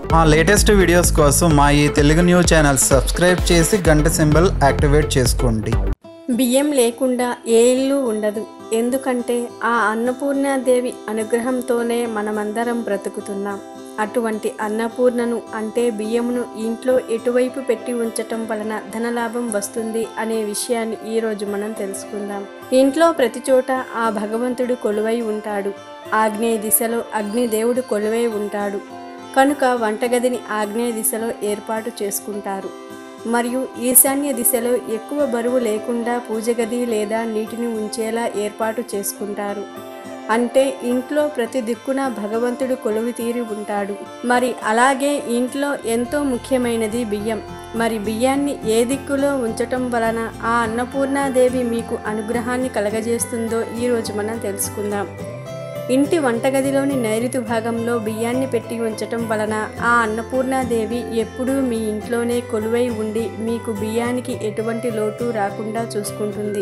మా latest videos కోసం మా ఈ తెలుగు న్యూస్ ఛానల్ సబ్స్క్రైబ్ చేసి గంట సింబల్ యాక్టివేట్ చేసుకోండి. బియ్యం లేకుండా ఏ ఇల్లు ఉండదు. ఎందుకంటే ఆ అన్నపూర్ణాదేవి అనుగ్రహంతోనే మనమందరం బ్రతుకుతున్నాం. అటువంటి అన్నపూర్ణను అంటే బియ్యమును ఇంట్లో ఎటువైపు పెట్టి ఉంచటం వలన ధనలాభం వస్తుంది అనే విషయాన్ని ఈరోజు మనం తెలుసుకుందాం. ఇంట్లో ప్రతి చోట ఆ భగవంతుడు కొలువై ఉంటాడు. ఆగ్నేయ దిశలో అగ్నిదేవుడు కొలువై ఉంటాడు కనుక వంటగదిని ఆగ్నేయ దిశలో ఏర్పాటు చేసుకుంటారు. మరియు ఈశాన్య దిశలో ఎక్కువ బరువు లేకుండా పూజ గది లేదా నీటిని ఉంచేలా ఏర్పాటు చేసుకుంటారు. అంటే ఇంట్లో ప్రతి దిక్కున భగవంతుడు కొలువు తీరి ఉంటాడు. మరి అలాగే ఇంట్లో ఎంతో ముఖ్యమైనది బియ్యం. మరి బియ్యాన్ని ఏ దిక్కులో ఉంచటం వలన ఆ అన్నపూర్ణాదేవి మీకు అనుగ్రహాన్ని కలగజేస్తుందో ఈరోజు మనం తెలుసుకుందాం. ఇంటి వంటగదిలోని నైరుతి భాగంలో బియ్యాన్ని పెట్టి ఉంచటం వలన ఆ అన్నపూర్ణాదేవి ఎప్పుడూ మీ ఇంట్లోనే కొలువై ఉండి మీకు బియ్యానికి ఎటువంటి లోటు రాకుండా చూసుకుంటుంది.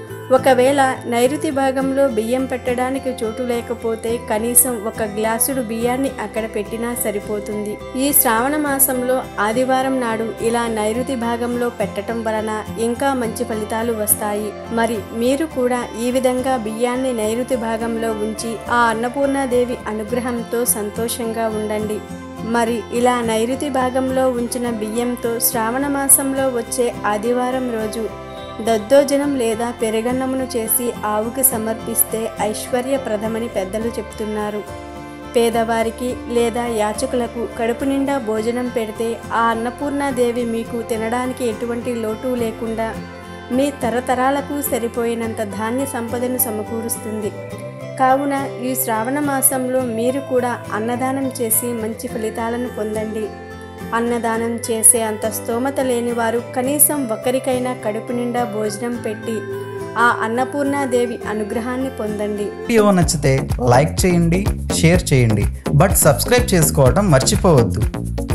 ఒకవేళ నైరుతి భాగంలో బియ్యం పెట్టడానికి చోటు లేకపోతే కనీసం ఒక గ్లాసుడు బియ్యాన్ని అక్కడ పెట్టినా సరిపోతుంది. ఈ శ్రావణ మాసంలో ఆదివారం నాడు ఇలా నైరుతి భాగంలో పెట్టడం వలన ఇంకా మంచి ఫలితాలు వస్తాయి. మరి మీరు కూడా ఈ విధంగా బియ్యాన్ని నైరుతి భాగంలో ఉంచి ఆ అన్నపూర్ణాదేవి అనుగ్రహంతో సంతోషంగా ఉండండి. మరి ఇలా నైరుతి భాగంలో ఉంచిన బియ్యంతో శ్రావణ మాసంలో వచ్చే ఆదివారం రోజు దద్దోజనం లేదా పెరుగన్నమును చేసి ఆవుకి సమర్పిస్తే ఐశ్వర్యప్రదమని పెద్దలు చెప్తున్నారు. పేదవారికి లేదా యాచకులకు కడుపు నిండా భోజనం పెడితే ఆ అన్నపూర్ణాదేవి మీకు తినడానికి ఎటువంటి లోటు లేకుండా మీ తరతరాలకు సరిపోయినంత ధాన్య సంపదను సమకూరుస్తుంది. కావున ఈ శ్రావణ మాసంలో మీరు కూడా అన్నదానం చేసి మంచి ఫలితాలను పొందండి. అన్నదానం చేసే అంత స్తోమత లేని వారు కనీసం ఒకరికైనా కడుపు నిండా భోజనం పెట్టి ఆ అన్నపూర్ణాదేవి అనుగ్రహాన్ని పొందండి. వీడియో నచ్చితే లైక్ చేయండి, షేర్ చేయండి, బట్ సబ్స్క్రైబ్ చేసుకోవడం మర్చిపోవద్దు.